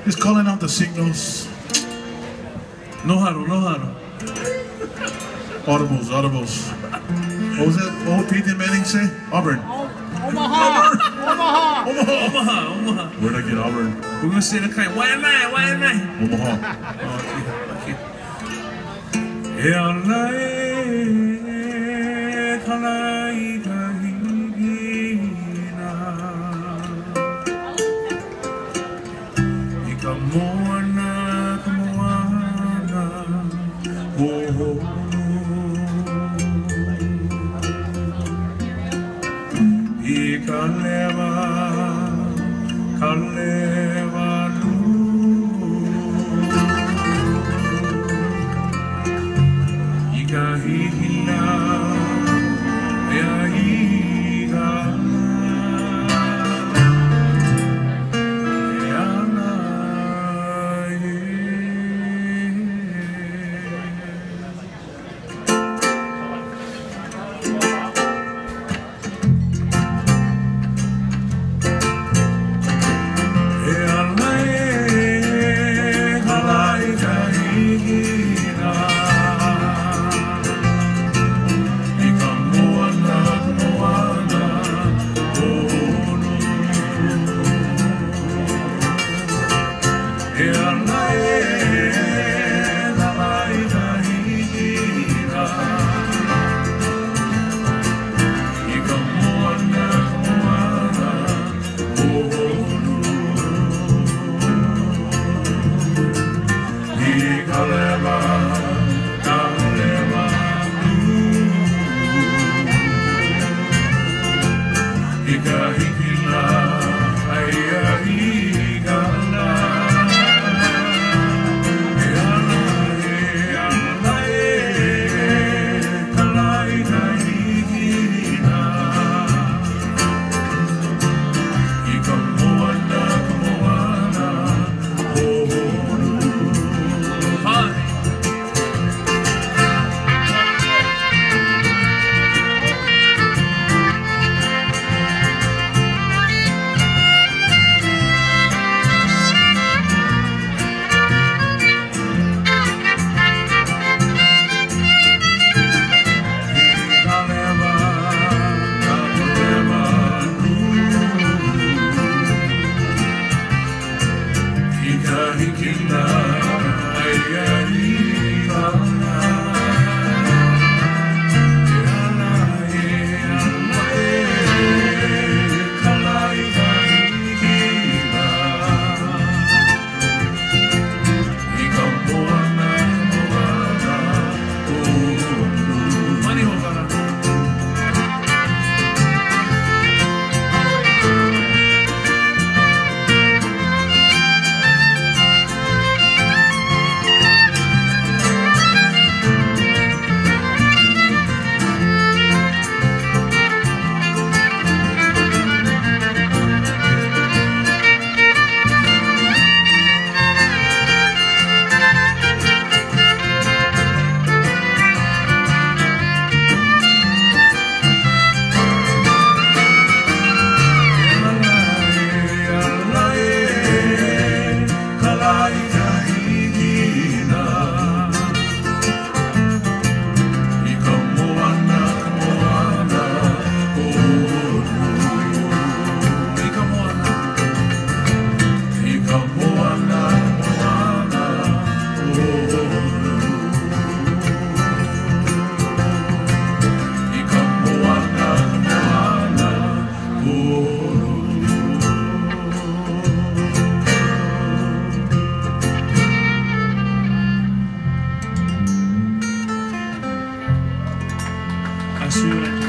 Just calling out the signals. No huddle, no huddle. Audibles, audibles. What was that? What would Peyton Manning say? Auburn. Omaha. Omaha. Omaha. Omaha, Omaha. Where'd I get Auburn? We're gonna say the kind. Why am I? Why am I? Omaha. Okay. Okay. I see what I